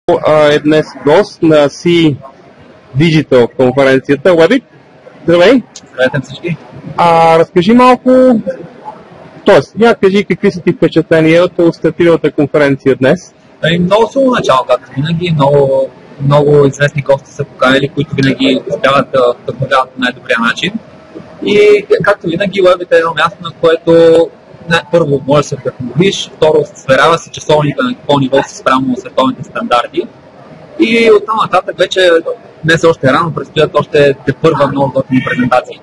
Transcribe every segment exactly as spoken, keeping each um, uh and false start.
е днес гост на Sea Digital конференцията. Лебик, здравей! Здравейте всички! А, разкажи малко, т.е. я кажи какви са ти впечатления от стартиралата конференция днес? Ами, много силно начало, както винаги. Много, много известни гости са поканили, които винаги успяват да вдъхновяват по най-добрия начин. И както винаги, Webit е едно място, на което не, първо може да се вдъхновиш, второ сверява се часовника на какво ниво си спрямо световните стандарти. И оттам нататък вече днес още рано предстоят още те първа много готини презентации.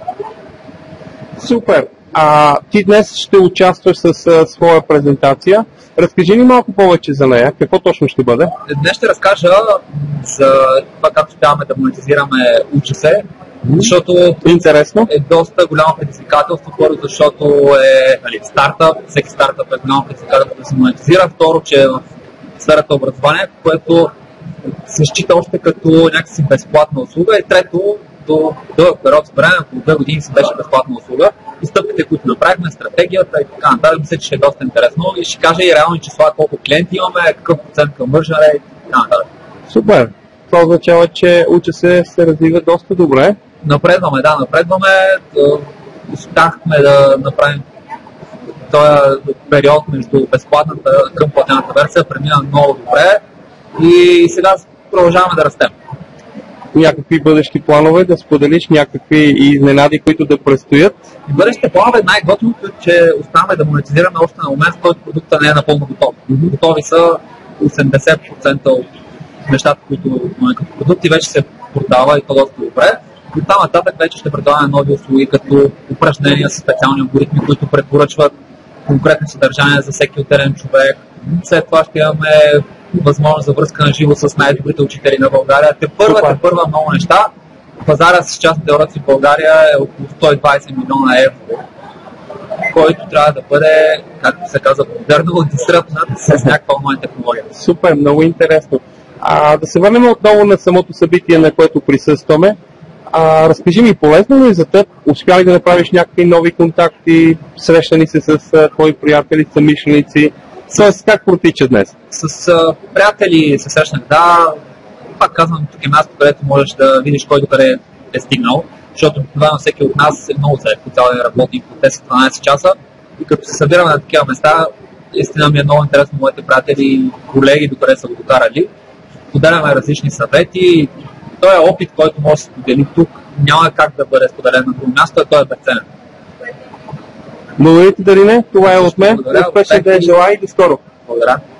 Супер! А ти днес ще участваш с а, своя презентация. Разкажи ни малко повече за нея. Какво точно ще бъде? Днес ще разкажа за това как успяваме да монетизираме учи се, защото интересно е доста голямо предизвикателство. Първо, защото е нали, стартъп, всеки стартъп е голямо предизвикателство да се монетизира. Второ, че е в сферата образование, което се счита още като някакси безплатна услуга. И трето, до дълъг период с време, около две години си беше безплатна услуга. И стъпките, които направихме, стратегията и така нататък, мисля, че ще е доста интересно. И ще кажа и реални числа, колко клиенти имаме, какъв процент conversion rate и така нататък. Супер! Това означава, че уча се се развива доста добре. Напредваме, да, напредваме. Успяхме да направим този период между безплатната към платената версия, премина много добре и сега продължаваме да растем. Някакви бъдещи планове, да споделиш някакви изненади, които да предстоят? И бъдещите планове най-готиното е, че оставаме да монетизираме още на момент, в който продукта не е напълно готов. Mm-hmm. Готови са осемдесет процента от нещата, които имаме като продукти, вече се продава и то доста добре. И там нататък вече ще предлагаме нови услуги, като упражнения с специални алгоритми, които препоръчват конкретни съдържания за всеки отделен човек. След това ще имаме възможност за връзка на живо с най-добрите учители на България. Те първа, те първа много неща. Пазара с частните уроци в България е около сто и двадесет милиона евро, който трябва да бъде, както се казва, модерно дистръпнат с някаква онлайн технология. Супер, много интересно. А, да се върнем отново на самото събитие, на което присъстваме. А, разкажи ми, полезно ли е за теб? Успя ли да направиш някакви нови контакти, срещани се с а, твои приятели, съмишленици? Тоест, как протича днес? С а, приятели се срещнах, да. Пак казвам, тук е място, където можеш да видиш кой докъде е стигнал, защото обикновено всеки от нас е много зает, по цял ден работи по десет-дванадесет часа и като се събираме на такива места, истина ми е много интересно моите приятели и колеги докъде са го докарали. Поделяме различни съвети. Той е опит, който може да се сподели тук. Няма как да бъде споделен на друго място, а той е безценен. Благодаря ти, Дарине. Това е от мен. Успешен ден желая и до скоро. Благодаря.